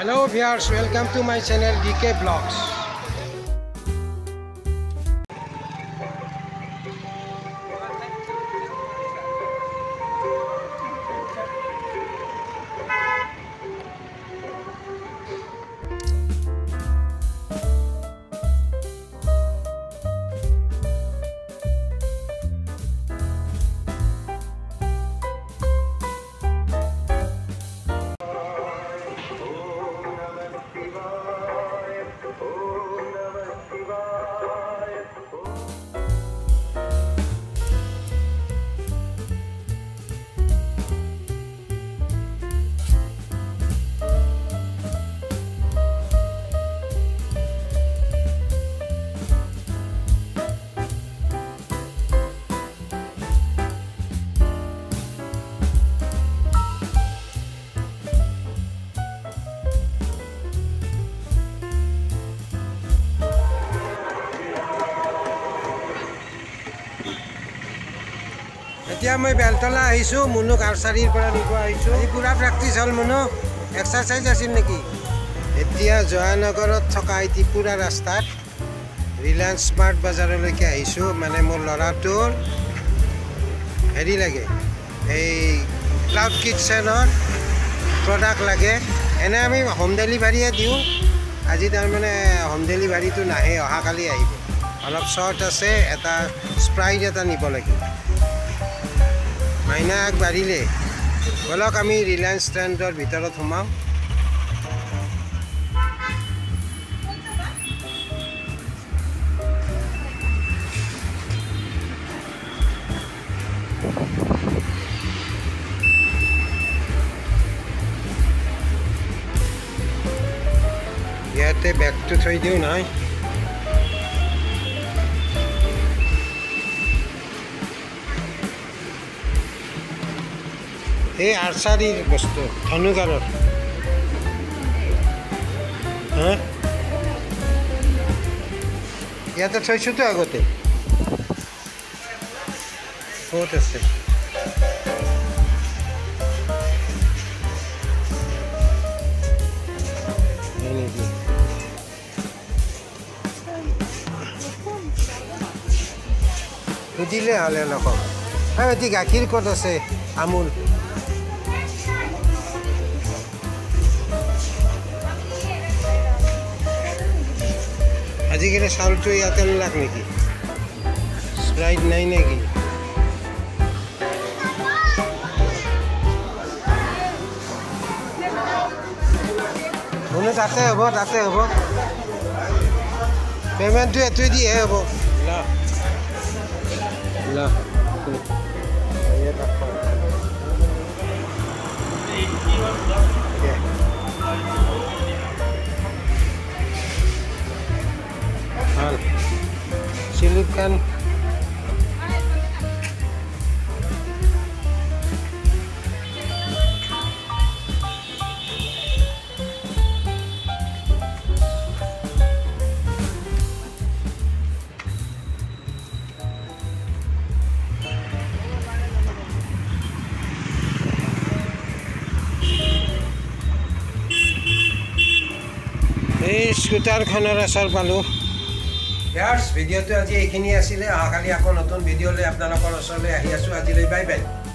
Hello viewers, welcome to my channel DK Vlogs. এতিয়া মই বেলতলা আহিছো মুনুক আৰ্চাৰীৰ পৰা নিব আহিছো আজি পুৰা প্ৰেক্টিছ হল মুনু এক্সাৰসাইজ আছিল নেকি এতিয়া জয়ানগৰত থকা ত্ৰিপুৰা ৰাস্তাত ৰিলায়েন্স স্মাৰ্ট বাজাৰলৈকে আহিছো মানে মোৰ লৰাটোৰ হেৰি লাগে এই ক্লাউড কিটচেনৰ প্ৰডাক্ট লাগে এনে আমি হোম ডেলিভাৰীয়ে দিওঁ আজি তাৰ মানে হোম ডেলিভাৰীটো নাহে অহাকালি আহিব অলপ শৰ্ট আছে এটা স্প্ৰাইট এটা নিব লাগে মাইনা আগবাঢ়িলে বলক আমি ৰিলায়েন্স ট্ৰেণ্ডৰ ভিতৰত সোমাওঁ ইয়াতে বেগটো থৈ দিওঁ নহয় এই আৰ্চাৰীৰ বস্তু ধনুকাৰৰ ইয়াতে থৈছোতো আগতে ক'ত আছে সুধিলে হ'লে অলপ এতিয়া গাখীৰ ক'ত আছে আমুল আজিকালি চাউলটো ইয়াতে নালাগ নেকি স্প্ৰাইট নাই নেকি শুনে তাতে হ'ব পেমেণ্টটো এইটোৱে দিয়ে হ'ব silukan এই স্কুটাৰখনৰ আচৰ পালোঁ ভিডিঅ'টো আজি এইখিনি আছিলে অহাকালি আকৌ নতুন ভিডিঅ'লৈ আপোনালোকৰ ওচৰলৈ আহি আছোঁ আজিলৈ বাই বাই